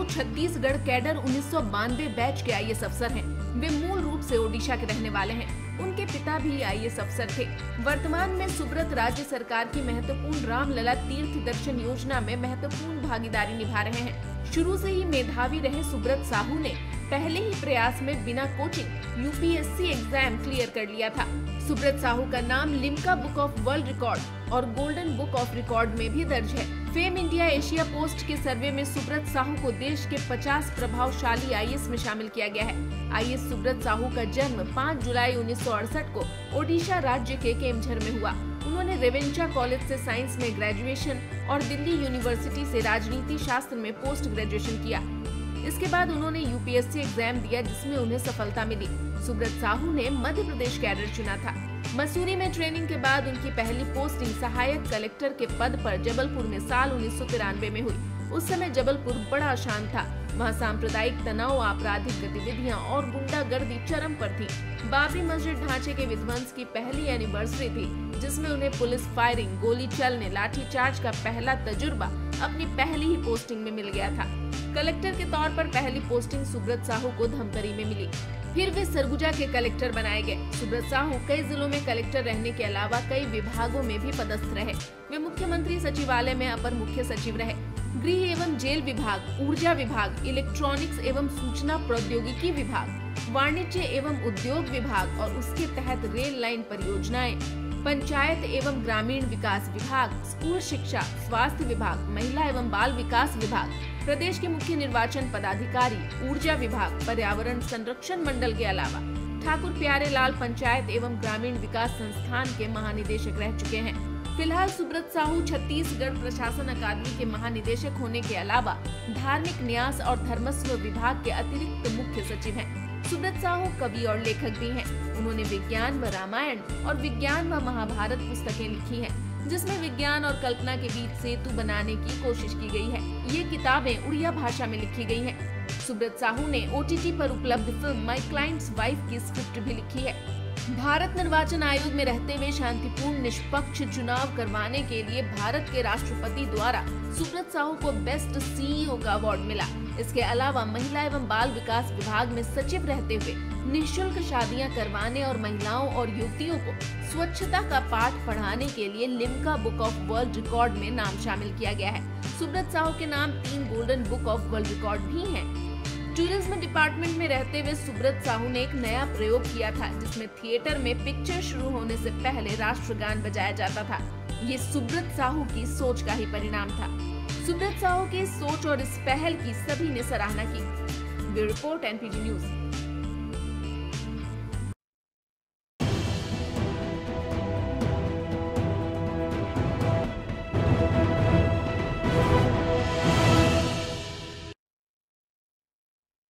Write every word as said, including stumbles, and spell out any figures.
Sahu Chhattisgarh cadre उन्नीस सौ बानवे बैच के आई ए एस अफसर हैं। वे मूल रूप से ओडिशा के रहने वाले हैं। उनके पिता भी आई ए एस अफसर थे। वर्तमान में सुब्रत राज्य सरकार की महत्वपूर्ण रामलला तीर्थ दर्शन योजना में महत्वपूर्ण भागीदारी निभा रहे हैं। शुरू से ही मेधावी रहे सुब्रत साहू ने पहले ही प्रयास में बिना coaching U P S C exam clear कर लिया था। सुब्रत साहू का नाम Limca book of world record और गोल्डन बुक ऑफ रिकॉर्ड में भी दर्ज है। फेम इंडिया एशिया पोस्ट के सर्वे में सुब्रत साहू को देश के पचास प्रभावशाली आई ए एस में शामिल किया गया है। I A S Subrat Sahu का जन्म पाँच जुलाई उन्नीस सौ अड़सठ को ओडिशा राज्य के केमझर में हुआ। उन्होंने रेवेंचा कॉलेज से साइंस में ग्रेजुएशन और दिल्ली यूनिवर्सिटी से राजनीति शास्त्र में पोस्ट ग्रेजुएशन किया। इसके बाद उन्होंने U P S C exam दिया, जिसमें उन्हें सफलता मिली। सुब्रत साहू ने मध्य प्रदेश कैडर चुना था। मसूरी में ट्रेनिंग के बाद उनकी पहली पोस्टिंग सहायक कलेक्टर के पद पर जबलपुर में साल उन्नीस सौ तिरानवे में हुई। उस समय जबलपुर बड़ा अशांत था। वहाँ सांप्रदायिक तनाव, आपराधिक गतिविधियाँ और गुंडागर्दी चरम पर थी। बाबरी मस्जिद ढांचे के विध्वंस की पहली एनिवर्सरी थी, जिसमें उन्हें पुलिस फायरिंग, गोली चलने, लाठीचार्ज का पहला तजुर्बा अपनी पहली ही पोस्टिंग में मिल गया था। कलेक्टर के तौर पर पहली पोस्टिंग सुब्रत साहू को धमतरी में मिली। फिर वे सरगुजा के कलेक्टर बनाए गए। सुब्रत साहू कई जिलों में कलेक्टर रहने के अलावा कई विभागों में भी पदस्थ रहे। वे मुख्यमंत्री सचिवालय में अपर मुख्य सचिव रहे। गृह एवं जेल विभाग, ऊर्जा विभाग, इलेक्ट्रॉनिक्स एवं सूचना प्रौद्योगिकी विभाग, वाणिज्य एवं उद्योग विभाग और उसके तहत रेल लाइन परियोजनाएं, पंचायत एवं ग्रामीण विकास विभाग, स्कूल शिक्षा, स्वास्थ्य विभाग, महिला एवं बाल विकास विभाग, प्रदेश के मुख्य निर्वाचन पदाधिकारी, ऊर्जा विभाग, पर्यावरण संरक्षण मंडल के अलावा ठाकुर प्यारे लाल पंचायत एवं ग्रामीण विकास संस्थान के महानिदेशक रह चुके हैं। फिलहाल सुब्रत साहू छत्तीसगढ़ प्रशासन अकादमी के महानिदेशक होने के अलावा धार्मिक न्यास और धर्मस्व विभाग के अतिरिक्त मुख्य सचिव हैं। सुब्रत साहू कवि और लेखक भी हैं। उन्होंने विज्ञान व रामायण और विज्ञान व महाभारत पुस्तकें लिखी हैं, जिसमें विज्ञान और कल्पना के बीच सेतु बनाने की कोशिश की गई है। ये किताबें उड़िया भाषा में लिखी गई हैं। सुब्रत साहू ने ओ टी टी पर उपलब्ध फिल्म माय क्लाइंट्स वाइफ की स्क्रिप्ट भी लिखी है। भारत निर्वाचन आयोग में रहते हुए शांतिपूर्ण निष्पक्ष चुनाव करवाने के लिए भारत के राष्ट्रपति द्वारा सुब्रत साहू को बेस्ट सी ई ओ का अवार्ड मिला। इसके अलावा महिला एवं बाल विकास विभाग में सचिव रहते हुए निःशुल्क शादियां करवाने और महिलाओं और युवतियों को स्वच्छता का पाठ पढ़ाने के लिए Limca book of world record में नाम शामिल किया गया है। सुब्रत साहू के नाम तीन golden book of world record भी हैं। टूरिज्म डिपार्टमेंट में रहते हुए सुब्रत साहू ने एक नया प्रयोग किया था, जिसमें थिएटर में पिक्चर शुरू होने से पहले राष्ट्रगान बजाया जाता था। ये सुब्रत साहू की सोच का ही परिणाम था। सुब्रत साहू की सोच और इस पहल की सभी ने सराहना की। Bureau report N P T news.